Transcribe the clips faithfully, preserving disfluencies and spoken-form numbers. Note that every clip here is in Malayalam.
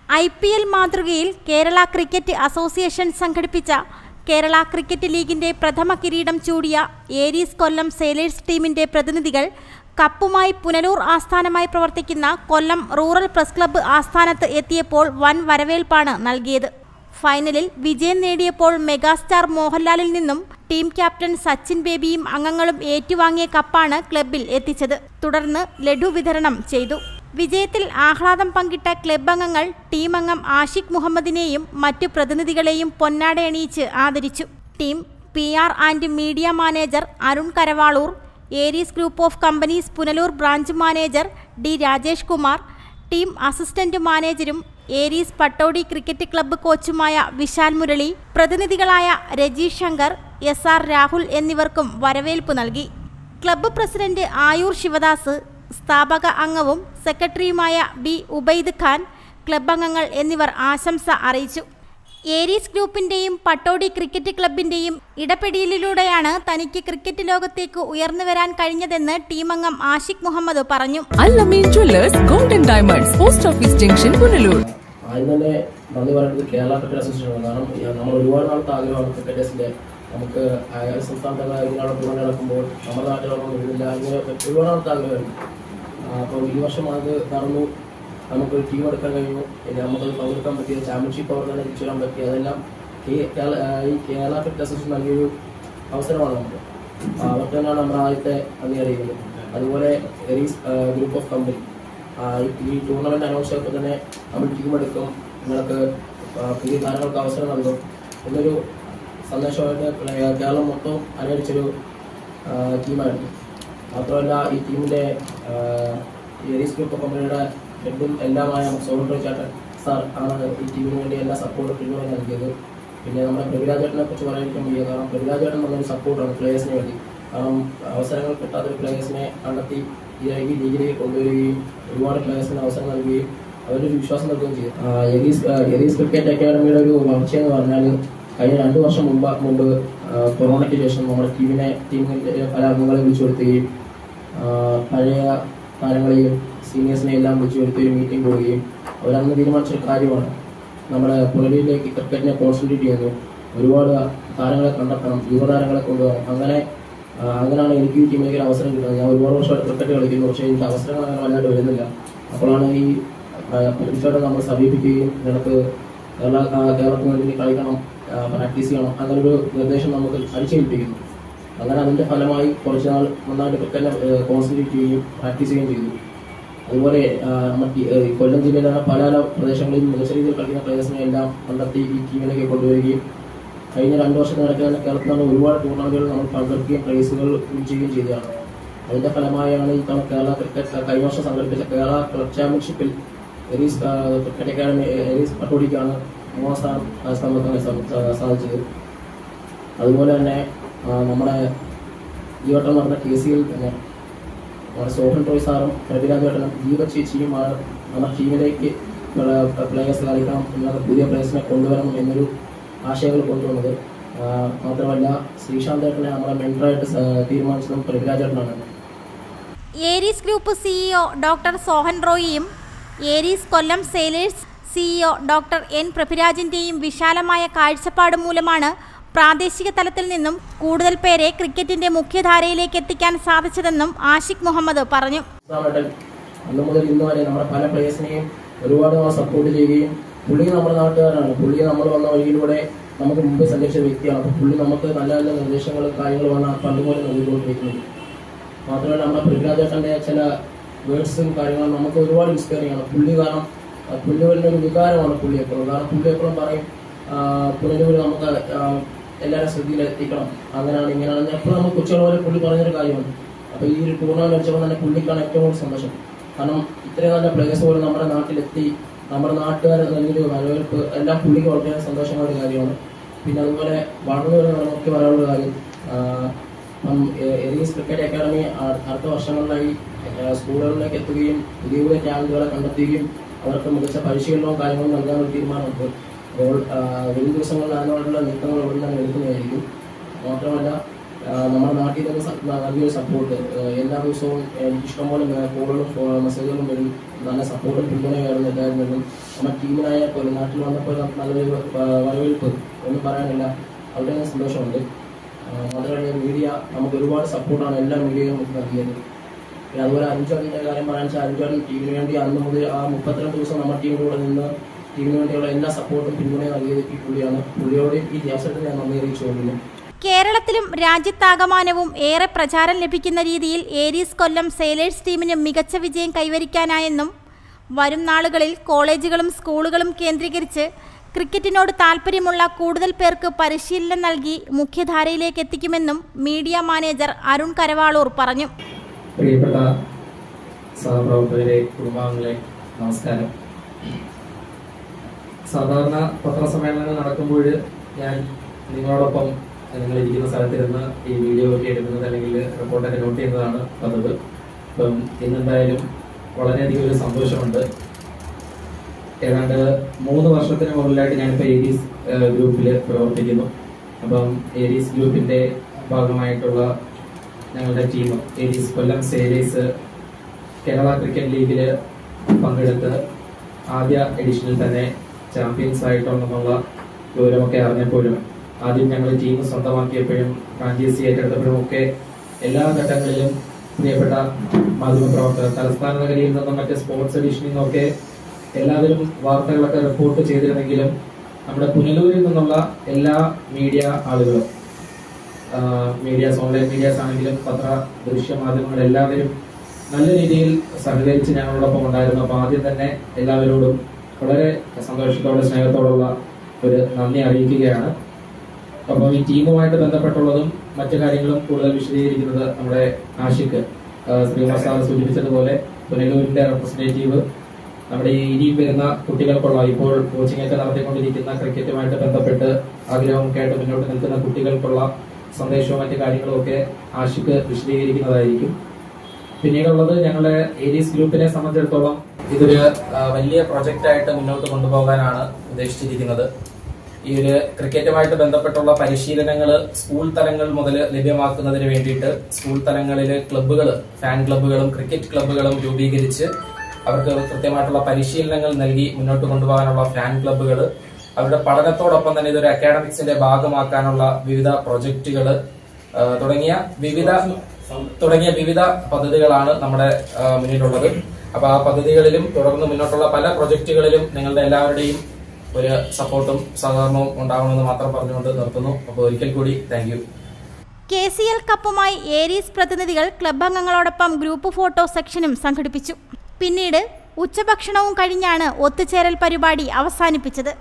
ഐ പി എൽ മാതൃകയിൽ കേരള ക്രിക്കറ്റ് അസോസിയേഷൻ സംഘടിപ്പിച്ച കേരള ക്രിക്കറ്റ് ലീഗിന്റെ പ്രഥമ കിരീടം ചൂടിയ ഏരീസ് കൊല്ലം സെയിലേഴ്സ് ടീമിന്റെ പ്രതിനിധികൾ കപ്പുമായി പുനലൂർ ആസ്ഥാനമായി പ്രവർത്തിക്കുന്ന കൊല്ലം റൂറൽ പ്രസ് ക്ലബ്ബ് ആസ്ഥാനത്ത് എത്തിയപ്പോൾ വൻ വരവേൽപ്പാണ് നൽകിയത്. ഫൈനലിൽ വിജയം നേടിയപ്പോൾ മെഗാസ്റ്റാർ മോഹൻലാലിൽ നിന്നും ടീം ക്യാപ്റ്റൻ സച്ചിൻ ബേബിയും അംഗങ്ങളും ഏറ്റുവാങ്ങിയ കപ്പാണ് ക്ലബ്ബിൽ എത്തിച്ചത്. തുടർന്ന് ലഡു വിതരണം ചെയ്തു. വിജയത്തിൽ ആഹ്ലാദം പങ്കിട്ട ക്ലബ്ബ് അംഗങ്ങൾ ടീം അംഗം ആഷിഖ് മുഹമ്മദിനെയും മറ്റു പ്രതിനിധികളെയും പൊന്നാടയണിയിച്ച് ആദരിച്ചു. Team P R and media manager Arun Karavaloor, Aries group of companies Punalur branch manager D Rajesh Kumar, team assistant മാനേജരും ഏരീസ് പട്ടോടി ക്രിക്കറ്റ് ക്ലബ്ബ് കോച്ചുമായ വിശാൽ മുരളി, പ്രതിനിധികളായ രജീഷ് ശങ്കർ, എസ് ആർ രാഹുൽ എന്നിവർക്കും വരവേൽപ്പ് നൽകി. ക്ലബ്ബ് പ്രസിഡന്റ് ആയൂർ ശിവദാസ്, സ്ഥാപക അംഗവും സെക്രട്ടറിയുമായ ബി ഉബൈദ് ഖാൻ, ക്ലബ്ബ് അംഗങ്ങൾ എന്നിവർ ആശംസ അറിയിച്ചു. ഏരീസ് ഗ്രൂപ്പിന്റെയും പട്ടോടി ക്രിക്കറ്റ് ക്ലബിന്റെയും ഇടപെടലിലൂടെയാണ് തനിക്ക് ക്രിക്കറ്റ് ലോകത്തേക്ക് ഉയർന്നു വരാൻ കഴിഞ്ഞതെന്ന് ടീം അംഗം ആഷിഖ് മുഹമ്മദ് പറഞ്ഞു. Al Amin jewellers golden diamonds, post office junction, Punalur. ആദ്യം തന്നെ നന്ദി പറയുന്നത് കേരള ക്രിക്കറ്റ് അസോസിയേഷൻ. കാരണം നമ്മൾ ഒരുപാട് നാളത്തെ ആഗ്രഹമാണ് ക്രിക്കറ്റേഴ്സിന്റെ നമുക്ക് സംസ്ഥാനത്തെ ഇങ്ങനെ ടൂർണമെന്റ് നടക്കുമ്പോൾ നമ്മുടെ നാട്ടിലൊന്നും ഇല്ല, ഇങ്ങനെ ഒരുപാട് നാളത്തെ ആഗ്രഹമായിരുന്നു. അപ്പോൾ ഈ വർഷം അത് നടന്നു, നമുക്ക് ടീം എടുക്കാൻ കഴിഞ്ഞു. പിന്നെ നമുക്കത് പങ്കെടുക്കാൻ പറ്റിയത് ചാമ്പ്യൻഷിപ്പ് അവർ തന്നെ തിരിച്ചു വരാൻ പറ്റി. അതെല്ലാം ഈ കേരള ക്രിക്കറ്റ് അസോസിയേഷൻ നൽകിയൊരു അവസരമാണ് നമുക്ക്. അവർക്ക് തന്നെയാണ് നമ്മുടെ ആദ്യത്തെ നന്ദി അറിയിക്കുന്നത്. അതുപോലെ ഏരീസ് ഗ്രൂപ്പ് ഓഫ് കമ്പനി ഈ ടൂർണമെന്റ് അനൗൺസ് ചെയ്തപ്പോൾ തന്നെ നമ്മൾ ടീം എടുക്കും, നിങ്ങൾക്ക് പുതിയ താരങ്ങൾക്ക് അവസരം നൽകും എന്നൊരു സന്ദേശമായിട്ട് കേരളം മൊത്തം അനുകരിച്ചൊരു ടീമായിരുന്നു. മാത്രമല്ല ഈ ടീമിൻ്റെ ഏരീസ് ഗ്രൂപ്പ് ഓഫ് കമ്പനിയുടെ ഹെഡും എല്ലാമായ സോഹൻ റോയ് ചേട്ടൻ സാർ ആണ് ഈ ടീമിന് വേണ്ടി എല്ലാ സപ്പോർട്ടും ടീമിന് നൽകിയത്. പിന്നെ നമ്മുടെ പ്രഭിരാജ് ചേട്ടനെ കുറിച്ച് പറയാതിരിക്കാൻ വയ്യ. കാരണം പ്രഭിരാജ് ചേട്ടൻ നല്ലൊരു സപ്പോർട്ടാണ് പ്ലേയേഴ്സിന് വേണ്ടി. കാരണം അവസരങ്ങൾ കിട്ടാത്തൊരു പ്ലേയേഴ്സിനെ കണ്ടെത്തി ഈ ലീഗിലേക്ക് കൊണ്ടുവരികയും ഒരുപാട് പ്ലേയേഴ്സിന് അവസരം നൽകുകയും അവരൊരു വിശ്വാസം നൽകുകയും ചെയ്തു. ഏരീസ് ഏരീസ് ക്രിക്കറ്റ് അക്കാഡമിയുടെ ഒരു വളർച്ചയെന്ന് പറഞ്ഞാൽ കഴിഞ്ഞ രണ്ട് വർഷം മുമ്പ് മുമ്പ് കൊറോണയ്ക്ക് ശേഷം നമ്മുടെ ടീമിനെ ടീമിൻ്റെ പല അംഗങ്ങളെ വിളിച്ചു വരുത്തുകയും പഴയ താരങ്ങളെയും സീനിയേഴ്സിനെ എല്ലാം വിളിച്ചു വരുത്തുകയും മീറ്റിംഗ് പോവുകയും അവരന്ന് തീരുമാനിച്ചൊരു കാര്യമാണ് നമ്മുടെ പുനലൂരിലേക്ക് ക്രിക്കറ്റിനെ കോൺസെൻട്രേറ്റ് ചെയ്യുന്നു, ഒരുപാട് താരങ്ങളെ കണ്ടെത്തണം, യുവതാരങ്ങളെ കൊണ്ടുവരണം. അങ്ങനെ അങ്ങനെയാണ് എനിക്ക് ഈ ടീമിലേക്ക് ഒരു അവസരം കിട്ടുന്നത്. ഞാൻ ഒരുപാട് വർഷമായിട്ട് ക്രിക്കറ്റ് കളിക്കുന്നു, പക്ഷേ എനിക്ക് അവസരങ്ങൾ അങ്ങനെ വല്ലാണ്ട് വരുന്നില്ല. അപ്പോഴാണ് ഈ തീർച്ചയായിട്ടും നമ്മൾ സമീപിക്കുകയും നിനക്ക് കേരള കേരളത്തിന് വേണ്ടി കളിക്കണം, പ്രാക്ടീസ് ചെയ്യണം, അങ്ങനൊരു നിർദ്ദേശം നമുക്ക് അടിച്ചേൽപ്പിക്കുന്നു. അങ്ങനെ അതിൻ്റെ ഫലമായി കുറച്ച് നാൾ നന്നായിട്ട് ക്രിക്കറ്റിനെ കോൺസെൻട്രേറ്റ് ചെയ്യുകയും പ്രാക്ടീസ് ചെയ്യുകയും ചെയ്തു. അതുപോലെ നമ്മുടെ കൊല്ലം ജില്ലയിലാണ് പല പല പ്രദേശങ്ങളിൽ മികച്ച രീതിയിൽ കളിക്കുന്ന പ്ലേയേഴ്സിനെ എല്ലാം കണ്ടെത്തി ഈ ടീമിലേക്ക് കൊണ്ടുവരികയും കഴിഞ്ഞ രണ്ട് വർഷത്തിനിടയ്ക്ക് തന്നെ കേരളത്തിലാണ് ഒരുപാട് ടൂർണമെന്റുകൾ നമ്മൾ പങ്കെടുക്കുകയും പ്രൈസുകൾ വിൻ ചെയ്യുകയും ചെയ്തതാണ്. അതിൻ്റെ ഫലമായാണ് ഈ തവണ കേരള ക്രിക്കറ്റ് കഴിഞ്ഞ വർഷം സംഘടിപ്പിച്ച കേരള ക്ലബ് ചാമ്പ്യൻഷിപ്പിൽ ഏരീസ് ക്രിക്കറ്റ് അക്കാദമി ഏരീസ് പട്ടോടിക്കാണ് മൂന്നാം സ്ഥാനം സ്ഥാപിക്കാൻ സാധിച്ചത്. അതുപോലെ തന്നെ നമ്മുടെ ഈ വട്ടം നടന്ന കെ സി എൽ തന്നെ നമ്മുടെ സോഹൻ റോയ് സാറും പ്രഭിരാജ് ചേട്ടനും ദീപ ചേച്ചിയുമാണ് നമ്മുടെ ടീമിലേക്ക് പ്ലേയേഴ്സ് കളിക്കണം എന്നത് പുതിയ പ്ലേയേഴ്സിനെ കൊണ്ടുവരണം എന്നൊരു ആശയങ്ങൾ കൊണ്ടുവന്നത്. മാത്രമല്ല ശ്രീശാന്ത് ചേട്ടനെ നമ്മുടെ മെന്ററായിട്ട് തീരുമാനിച്ചതും പ്രഭിരാജ് ചേട്ടനാണ്. Aries group CEO doctor Sohan റോയിയും Aries Kollam sailors CEO doctor N പ്രഭിരാജിൻ്റെയും വിശാലമായ കാഴ്ചപ്പാട് മൂലമാണ് പ്രാദേശിക തലത്തിൽ നിന്നും കൂടുതൽ പേരെ ക്രിക്കറ്റിന്റെ മുഖ്യധാരയിലേക്ക് എത്തിക്കാൻ സാധിച്ചതെന്നും ആഷിഖ് മുഹമ്മദ് പറഞ്ഞു. അന്ന് മുതൽ ഇന്ന് വരെ നമ്മുടെ പല പ്ലേയേഴ്സിനെയും ഒരുപാട് നമ്മൾ സപ്പോർട്ട് ചെയ്യുകയും പുള്ളി നമ്മുടെ നാട്ടുകാരാണ്. പുള്ളി നമ്മൾ വന്ന വഴിയിലൂടെ നമുക്ക് മുമ്പ് സഞ്ചരിച്ച വ്യക്തിയാണ്. അപ്പോൾ പുള്ളി നമുക്ക് നല്ല നല്ല നിർദ്ദേശങ്ങളും കാര്യങ്ങളുമാണ് പണ്ടുപോലെ നൽകിക്കൊണ്ടിരിക്കുന്നത്. മാത്രമല്ല നമ്മുടെ പൃഥ്വിരാജ് ചേട്ടൻ്റെ ചില വേർഡ്സും കാര്യങ്ങളും നമുക്ക് ഒരുപാട് ഇൻസ്പയറിംഗ് ആണ്. പുള്ളി കാരണം പുള്ളിയുടെ ഒരു വികാരമാണ് പുള്ളി എപ്പോഴും. കാരണം പുള്ളി എപ്പോഴും പറയും പുനലൂർ നമുക്ക് എല്ലാവരും ശ്രദ്ധയിൽ എത്തിക്കണം, അങ്ങനെയാണ് ഇങ്ങനെയാണ് എപ്പോഴും നമുക്ക് കൊച്ചുകൾ പോലെ പുള്ളി പറഞ്ഞൊരു കാര്യമാണ്. അപ്പോൾ ഈ ഒരു ടൂർണമെന്റ് വെച്ചപ്പോൾ തന്നെ പുള്ളിക്കാണ് ഏറ്റവും കൂടുതൽ സന്തോഷം. കാരണം ഇത്രയും നല്ല പ്ലേയേഴ്സ് പോലും നമ്മുടെ നാട്ടിലെത്തി നമ്മുടെ നാട്ടുകാർ നൽകിയൊരു വരവേൽപ്പ് എല്ലാം പുള്ളിക്ക് വളരെ സന്തോഷമായ ഒരു കാര്യമാണ്. പിന്നെ അതുപോലെ വളർന്നു വരുന്ന നമുക്ക് പറയാനുള്ള കാര്യം ഏരീസ് ക്രിക്കറ്റ് അക്കാദമി അടുത്ത വർഷങ്ങളിലായി സ്കൂളുകളിലേക്ക് എത്തുകയും പുതിയ പുതിയ ടാലന്റുകളെ കണ്ടെത്തുകയും അവർക്ക് മികച്ച പരിശീലനവും കാര്യങ്ങളും നൽകാനുള്ള തീരുമാനമുണ്ട്. അപ്പോൾ വരും ദിവസങ്ങളിൽ അതിനോടുള്ള നീക്കങ്ങൾ ഉടൻ തന്നെ എടുക്കുന്നതായിരിക്കും. മാത്രമല്ല നമ്മുടെ നാട്ടിൽ നിന്ന് നല്ലൊരു സപ്പോർട്ട് എല്ലാ ദിവസവും ഇഷ്ടംപോലെ കോളുകളും മെസ്സേജുകളും വരും. നല്ല സപ്പോർട്ടും പിന്തുണയായിരുന്നു എല്ലാവരും. നമ്മുടെ ടീമിനായ പോലെ നാട്ടിൽ വന്നപ്പോൾ നല്ലൊരു വരവേൽപ്പ് ഒന്നും പറയാനില്ല. വളരെ സന്തോഷമുണ്ട്. മാത്രമല്ല മീഡിയ നമുക്ക് ഒരുപാട് സപ്പോർട്ടാണ് എല്ലാ മീഡിയയും നമുക്ക് നൽകിയത്. പിന്നെ അതുപോലെ അരുൺചാടിൻ്റെ കാര്യം പറയാൻ വെച്ചാൽ അരുൺചാടി ടീമിന് വേണ്ടി അന്ന് മുതൽ ആ മുപ്പത്തിരണ്ട് ദിവസം നമ്മുടെ ടീമിൻ്റെ കൂടെ നിന്ന് ടീമിന് വേണ്ടിയുള്ള എല്ലാ സപ്പോർട്ടും പിന്തുണയും നൽകിയത് ഈ പുള്ളിയാണ്. പുള്ളിയോട് ഈ അവസരത്തിൽ ഞാൻ നന്ദി അറിയിച്ചു കൊള്ളുന്നു. കേരളത്തിലും രാജ്യത്താകമാനവും ഏറെ പ്രചാരം ലഭിക്കുന്ന രീതിയിൽ ഏരീസ് കൊല്ലം സെയിലേഴ്സ് ടീമിന് മികച്ച വിജയം കൈവരിക്കാനായെന്നും വരും നാളുകളിൽ കോളേജുകളും സ്കൂളുകളും കേന്ദ്രീകരിച്ച് ക്രിക്കറ്റിനോട് താൽപ്പര്യമുള്ള കൂടുതൽ പേർക്ക് പരിശീലനം നൽകി മുഖ്യധാരയിലേക്ക് എത്തിക്കുമെന്നും മീഡിയ മാനേജർ അരുൺ കരവാളൂർ പറഞ്ഞു. പ്രിയപ്പെട്ട സഹപ്രവർത്തകരെ, കുടുംബാംഗങ്ങളെ, നമസ്കാരം. സാധാരണ പത്രസമ്മേളനങ്ങൾ നടക്കുമ്പോൾ ഞാൻ നിങ്ങളോടൊപ്പം നിങ്ങളിരിക്കുന്ന സ്ഥലത്തിരുന്ന് ഈ വീഡിയോ ഒക്കെ എടുക്കുന്നത് അല്ലെങ്കിൽ റിപ്പോർട്ടൊക്കെ നോട്ട് ചെയ്യുന്നതാണ് പതിവ്. അപ്പം ഇന്നെന്തായാലും വളരെയധികം ഒരു സന്തോഷമുണ്ട്. ഏതാണ്ട് മൂന്ന് വർഷത്തിന് മുകളിലായിട്ട് ഞാനിപ്പോൾ ഏരീസ് ഗ്രൂപ്പിൽ പ്രവർത്തിക്കുന്നു. അപ്പം ഏരീസ് ഗ്രൂപ്പിന്റെ ഭാഗമായിട്ടുള്ള ഞങ്ങളുടെ team Aries Kollam sailors Kerala cricket ലീഗിൽ പങ്കെടുത്ത് ആദ്യ എഡിഷനിൽ തന്നെ ചാമ്പ്യൻസ് ആയിട്ടുണ്ടെന്നുള്ള വിവരമൊക്കെ അറിഞ്ഞപ്പോഴും ആദ്യം ഞങ്ങൾ ടീം സ്വന്തമാക്കിയപ്പോഴും ഫ്രാഞ്ചൈസി ഏറ്റെടുത്തപ്പോഴും ഒക്കെ എല്ലാ ഘട്ടങ്ങളിലും പ്രിയപ്പെട്ട മാധ്യമപ്രവർത്തകർ തലസ്ഥാന നഗരിയിൽ നിന്നും മറ്റ് സ്പോർട്സ് എഡിഷനിൽ നിന്നൊക്കെ എല്ലാവരും വാർത്തകളൊക്കെ റിപ്പോർട്ട് ചെയ്തിരുന്നെങ്കിലും നമ്മുടെ പുനലൂരിൽ നിന്നുള്ള എല്ലാ മീഡിയ ആളുകളും മീഡിയാസ് ഓൺലൈൻ മീഡിയാസ് ആണെങ്കിലും പത്ര ദൃശ്യ മാധ്യമങ്ങൾ എല്ലാവരും നല്ല രീതിയിൽ സഹകരിച്ച് ഞങ്ങളോടൊപ്പം ഉണ്ടായിരുന്നു. അപ്പോൾ ആദ്യം തന്നെ എല്ലാവരോടും വളരെ സന്തോഷത്തോടെ സ്നേഹത്തോടുള്ള ഒരു നന്ദി അറിയിക്കുകയാണ്. അപ്പോൾ ഈ ടീമുമായിട്ട് ബന്ധപ്പെട്ടുള്ളതും മറ്റു കാര്യങ്ങളും കൂടുതൽ വിശദീകരിക്കുന്നത് നമ്മുടെ ആഷിഖ് ശ്രീനിവാസ് സാർ സൂചിപ്പിച്ചതുപോലെ പുനലൂരിന്റെ റെപ്രസെന്റേറ്റീവ് നമ്മുടെ ഈ ഇനിയും വരുന്ന കുട്ടികൾക്കുള്ള ഇപ്പോൾ കോച്ചിങ് ഒക്കെ നടത്തിക്കൊണ്ടിരിക്കുന്ന ക്രിക്കറ്റുമായിട്ട് ബന്ധപ്പെട്ട് ആഗ്രഹമൊക്കെ ആയിട്ട് മുന്നോട്ട് നിൽക്കുന്ന കുട്ടികൾക്കുള്ള സന്ദേശവും മറ്റു കാര്യങ്ങളും ഒക്കെ ആഷിഖ് വിശദീകരിക്കുന്നതായിരിക്കും. പിന്നീടുള്ളത് ഞങ്ങളുടെ ഏരീസ് ഗ്രൂപ്പിനെ സംബന്ധിച്ചിടത്തോളം ഇതൊരു വലിയ പ്രൊജക്റ്റ് ആയിട്ട് മുന്നോട്ട് കൊണ്ടുപോകാനാണ് ഉദ്ദേശിച്ചിരിക്കുന്നത്. ഈ ഒരു ക്രിക്കറ്റുമായിട്ട് ബന്ധപ്പെട്ടുള്ള പരിശീലനങ്ങൾ സ്കൂൾ തലങ്ങൾ മുതൽ ലഭ്യമാക്കുന്നതിന് വേണ്ടിയിട്ട് സ്കൂൾ തലങ്ങളിൽ ക്ലബ്ബുകൾ, ഫാൻ ക്ലബ്ബുകളും ക്രിക്കറ്റ് ക്ലബ്ബുകളും രൂപീകരിച്ച് അവർക്ക് കൃത്യമായിട്ടുള്ള പരിശീലനങ്ങൾ നൽകി മുന്നോട്ട് കൊണ്ടുപോകാനുള്ള ഫാൻ ക്ലബ്ബുകൾ, അവരുടെ പഠനത്തോടൊപ്പം തന്നെ ഇതൊരു അക്കാഡമിക്സിന്റെ ഭാഗമാക്കാനുള്ള വിവിധ പ്രൊജക്ടുകൾ തുടങ്ങിയ വിവിധ തുടങ്ങിയ വിവിധ പദ്ധതികളാണ് നമ്മുടെ മുന്നിലുള്ളത്. അപ്പൊ ആ പദ്ധതികളിലും തുടർന്ന് മുന്നോട്ടുള്ള പല പ്രൊജക്ടുകളിലും നിങ്ങളുടെ എല്ലാവരുടെയും ഒരു സപ്പോർട്ടും സഹകരണവും ഉണ്ടാവണമെന്ന് മാത്രം പറഞ്ഞുകൊണ്ട് നിർത്തുന്നു. അപ്പോൾ ഒരിക്കൽ കൂടി thank you. K C L കപ്പുമായി ഏരീസ് പ്രതിനിധികൾ ക്ലബ് അംഗങ്ങളോടൊപ്പം ഗ്രൂപ്പ് ഫോട്ടോ സെക്ഷനും സംഘടിപ്പിച്ചു. പിന്നീട് ഉച്ചഭക്ഷണവും കഴിഞ്ഞാണ് ഒത്തുചേരൽ പരിപാടി അവസാനിപ്പിച്ചത്.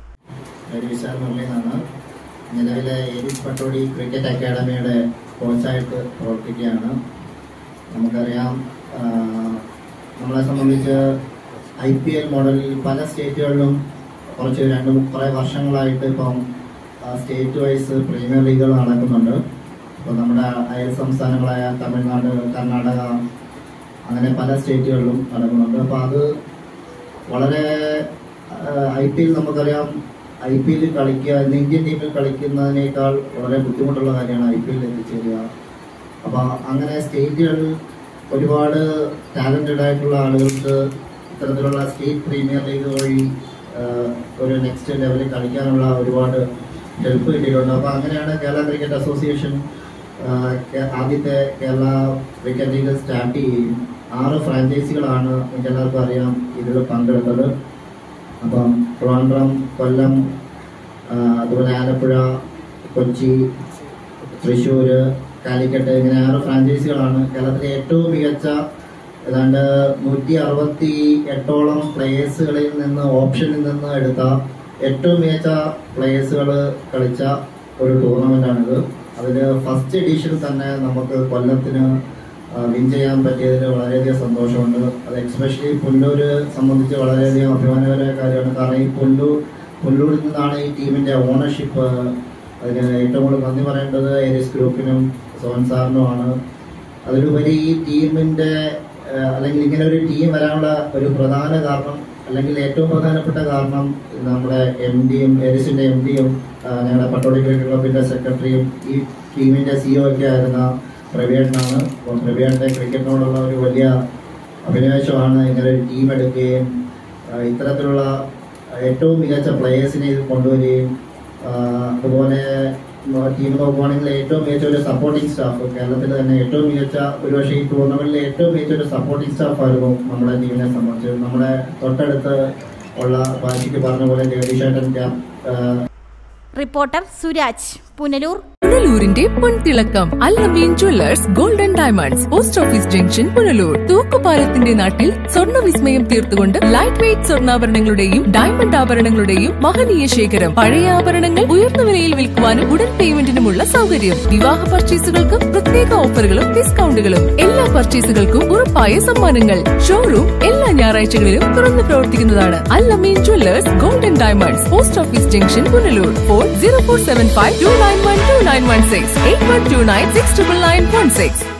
നിലവിലെ ഏരീസ് പട്ടോടി ക്രിക്കറ്റ് അക്കാഡമിയുടെ കോച്ചായിട്ട് പ്രവർത്തിക്കുകയാണ്. നമുക്കറിയാം, നമ്മളെ സംബന്ധിച്ച് ഐ പി എൽ മോഡലിൽ പല സ്റ്റേറ്റുകളിലും കുറച്ച് രണ്ട് കുറേ വർഷങ്ങളായിട്ട് ഇപ്പം സ്റ്റേറ്റ് വൈസ് പ്രീമിയർ ലീഗുകൾ നടക്കുന്നുണ്ട്. ഇപ്പോൾ നമ്മുടെ അയൽ സംസ്ഥാനങ്ങളായ തമിഴ്നാട്, കർണാടക, അങ്ങനെ പല സ്റ്റേറ്റുകളിലും നടക്കുന്നുണ്ട്. അപ്പോൾ അത് വളരെ ഐ പി എൽ നമുക്കറിയാം, ഐ പി എല്ലിൽ കളിക്കുക, ഇന്ത്യൻ ടീമിൽ കളിക്കുന്നതിനേക്കാൾ വളരെ ബുദ്ധിമുട്ടുള്ള കാര്യമാണ് ഐ പി എല്ലിൽ എത്തിച്ചേരുക. അപ്പോൾ അങ്ങനെ സ്റ്റേറ്റുകളിൽ ഒരുപാട് ടാലൻറ്റഡ് ആയിട്ടുള്ള ആളുകൾക്ക് ഇത്തരത്തിലുള്ള സ്റ്റേറ്റ് പ്രീമിയർ ലീഗ് വഴി ഒരു നെക്സ്റ്റ് ലെവലിൽ കളിക്കാനുള്ള ഒരുപാട് ഹെൽപ്പ് കിട്ടിയിട്ടുണ്ട്. അപ്പോൾ അങ്ങനെയാണ് കേരള ക്രിക്കറ്റ് അസോസിയേഷൻ ആദ്യത്തെ കേരള ക്രിക്കറ്റ് ലീഗ് സ്റ്റാർട്ട് ചെയ്യുകയും ആറ് ഫ്രാഞ്ചൈസികളാണ് നിങ്ങൾക്ക് എല്ലാവർക്കും അറിയാം ഇതിൽ പങ്കെടുത്തത്. അപ്പം ട്രിവാൻഡ്രം, കൊല്ലം, അതുപോലെ ആലപ്പുഴ, കൊച്ചി, തൃശ്ശൂർ, കാലിക്കട്ട്, ഇങ്ങനെ ആറ് ഫ്രാഞ്ചൈസികളാണ് കേരളത്തിലെ ഏറ്റവും മികച്ച ഏതാണ്ട് നൂറ്റി അറുപത്തി എട്ടോളം പ്ലേയേഴ്സുകളിൽ നിന്ന് ഓപ്ഷനിൽ നിന്ന് എടുത്ത ഏറ്റവും മികച്ച പ്ലേയേഴ്സുകൾ കളിച്ച ഒരു ടൂർണമെൻ്റാണിത്. അതിൽ ഫസ്റ്റ് എഡിഷനിൽ തന്നെ നമുക്ക് കൊല്ലത്തിന് വിൻ ചെയ്യാൻ പറ്റിയതിൽ വളരെയധികം സന്തോഷമുണ്ട്. അത് എക്സ്പെഷ്യലി പുല്ലൂര് സംബന്ധിച്ച് വളരെയധികം അഭിമാനകരമായ കാര്യമാണ്. കാരണം ഈ പുല്ലൂർ പുല്ലൂരിൽ നിന്നാണ് ഈ ടീമിൻ്റെ ഓണർഷിപ്പ്. അതിന് ഏറ്റവും കൂടുതൽ നന്ദി പറയേണ്ടത് ഏരീസ് ഗ്രൂപ്പിനും സോൻ സാറിനുമാണ്. അതിലുപരി ഈ ടീമിൻ്റെ അല്ലെങ്കിൽ ഇങ്ങനെ ഒരു ടീം വരാനുള്ള ഒരു പ്രധാന കാരണം അല്ലെങ്കിൽ ഏറ്റവും പ്രധാനപ്പെട്ട കാരണം നമ്മുടെ എം ഡിയും ഏരിസിന്റെ എം ഡിയും ഞങ്ങളുടെ പട്ടോളി ക്രിക്കറ്റ് ക്ലബിന്റെ സെക്രട്ടറിയും ഈ ടീമിന്റെ സിഇഒ ഒക്കെ ആയിരുന്ന പ്രവീണാണ്. അപ്പോൾ പ്രവീണിന്റെ ക്രിക്കറ്റിനോടുള്ള ഒരു വലിയ അഭിനിവേശമാണ് ഇങ്ങനെ ഒരു ടീം എടുക്കുകയും ഇത്തരത്തിലുള്ള ഏറ്റവും മികച്ച പ്ലേയേഴ്സിനെ ഇത് കൊണ്ടുവരികയും അതുപോലെ ടീം നോക്കുവാണെങ്കിൽ ഏറ്റവും മികച്ച ഒരു സപ്പോർട്ടിംഗ് സ്റ്റാഫ്, കേരളത്തിൽ തന്നെ ഏറ്റവും മികച്ച ഒരുപക്ഷെ ഈ ടൂർണമെന്റിലെ ഏറ്റവും മികച്ച ഒരു സപ്പോർട്ടിംഗ് സ്റ്റാഫായിരുന്നു നമ്മുടെ ടീമിനെ സംബന്ധിച്ച്. നമ്മുടെ തൊട്ടടുത്ത് ഉള്ള ബാഷിക്ക് പറഞ്ഞ പോലെ ജഗദീഷേട്ടൻ ക്യാമ്പ്. റിപ്പോർട്ടർ സുരാജ്, പുനലൂർ. പുനലൂരിന്റെ പൊൻതിളക്കം Al Amin jewellers golden diamonds, post office junction, Punalur. തൂക്കുപാലത്തിന്റെ നാട്ടിൽ സ്വർണ്ണ വിസ്മയം തീർത്തുകൊണ്ട് ലൈറ്റ് വെയ്റ്റ് സ്വർണ്ണാഭരണങ്ങളുടെയും ഡയമണ്ട് ആഭരണങ്ങളുടെയും മഹനീയ ശേഖരം. പഴയ ആഭരണങ്ങൾ ഉയർന്ന വിലയിൽ വിൽക്കുവാനും ഉടൻ പേയ്മെന്റിനുമുള്ള സൗകര്യം. വിവാഹ പർച്ചേസുകൾക്ക് പ്രത്യേക ഓഫറുകളും ഡിസ്കൗണ്ടുകളും. എല്ലാ പർച്ചേസുകൾക്കും ഉറപ്പായ സമ്മാനങ്ങൾ. ഷോറൂം എല്ലാ ഞായറാഴ്ചകളിലും തുറന്നു പ്രവർത്തിക്കുന്നതാണ്. Al Amin jewellers golden diamonds, post office junction, Punalur. Phone zero four seven five two nine one two nine one six eight one two nine six nine nine one six.